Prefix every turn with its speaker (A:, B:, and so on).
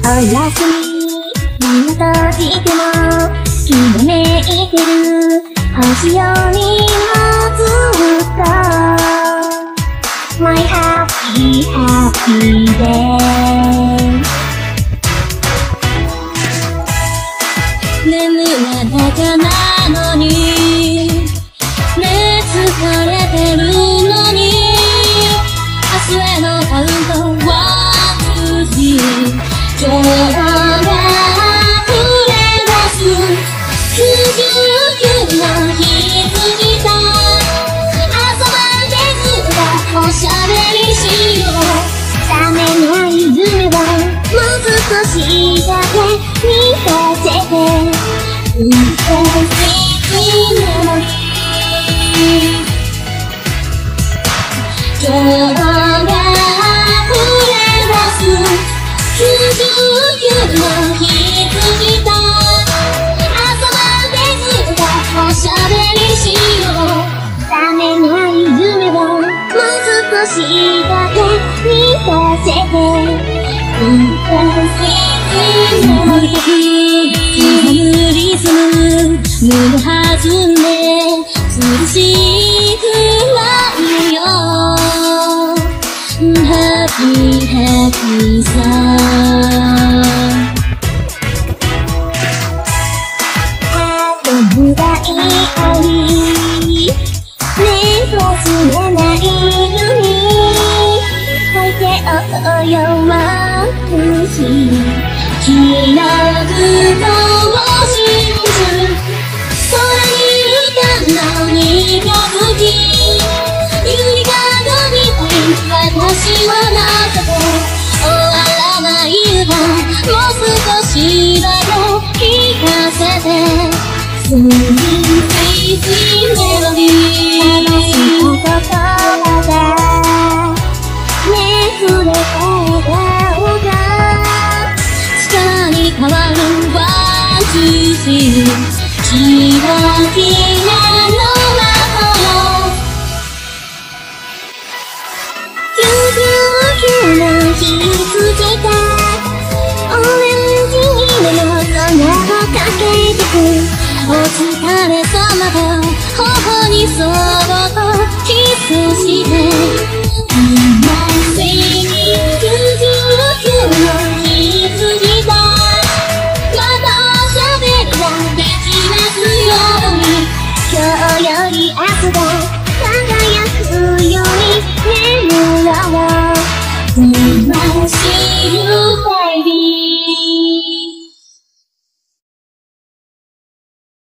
A: おやすみ目を閉じてもきらめいてる星よりもずっと My happy happy day
B: 眠れなきゃなのに目疲れてるのに明日へのカウントワン、ツー、スリー情報が溢れ出す99の日過ぎた朝までずっとおしゃべりしよう覚めない夢をもう少しだけ見させて美しいメモリー情報が溢れ出す99の日過ぎた朝までずっとおしゃべりしよう覚めない夢をもう少しだけ見させて刻むリズム胸弾んで涼しくなるよ Happy happy song
A: 危ない愛目をつめないように置いておうよ眩しいきらくのを信じる空に浮かんだ二日月ゆりかごみたい私を乗せて終わらない歌もう少しだけ聞かせてスイーツメロディー楽しい言葉がね触れた笑顔が力に変わるワン、ツー、スリーキラキラの魔法99の日過ぎたオレンジ色の空をかけてくお疲れ様と頬にそぼ